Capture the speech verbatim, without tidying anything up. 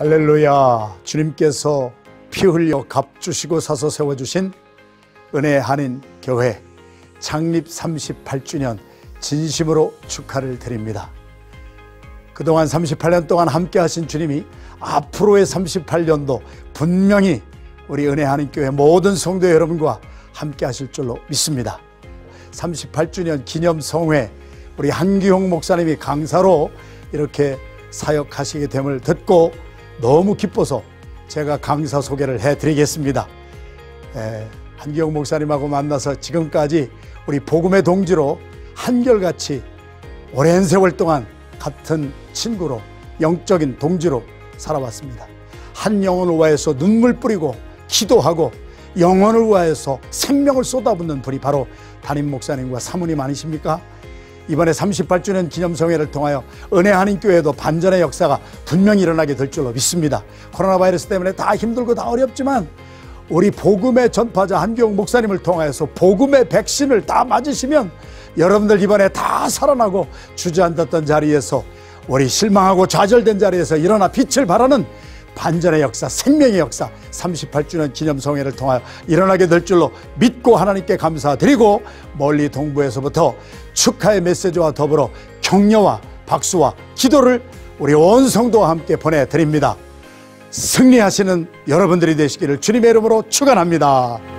할렐루야. 주님께서 피 흘려 값 주시고 사서 세워주신 은혜의 한인교회 창립 삼십팔 주년 진심으로 축하를 드립니다. 그동안 삼십팔 년 동안 함께 하신 주님이 앞으로의 삼십팔 년도 분명히 우리 은혜 한인교회 모든 성도 여러분과 함께 하실 줄로 믿습니다. 삼십팔 주년 기념성회 우리 한기용 목사님이 강사로 이렇게 사역하시게 됨을 듣고 너무 기뻐서 제가 강사 소개를 해드리겠습니다. 에, 한기용 목사님하고 만나서 지금까지 우리 복음의 동지로 한결같이 오랜 세월 동안 같은 친구로 영적인 동지로 살아왔습니다. 한 영혼을 위하여서 눈물 뿌리고 기도하고 영혼을 위하여서 생명을 쏟아붓는 분이 바로 담임 목사님과 사모님 아니십니까? 이번에 삼십팔 주년 기념성회를 통하여 은혜 한인교회도 반전의 역사가 분명히 일어나게 될 줄로 믿습니다. 코로나 바이러스 때문에 다 힘들고 다 어렵지만 우리 복음의 전파자 한기용 목사님을 통하여서 복음의 백신을 다 맞으시면 여러분들 이번에 다 살아나고 주저앉았던 자리에서 우리 실망하고 좌절된 자리에서 일어나 빛을 발하는 반전의 역사, 생명의 역사 삼십팔 주년 기념성회를 통하여 일어나게 될 줄로 믿고 하나님께 감사드리고 멀리 동부에서부터 축하의 메시지와 더불어 격려와 박수와 기도를 우리 온 성도와 함께 보내드립니다. 승리하시는 여러분들이 되시기를 주님의 이름으로 축원합니다.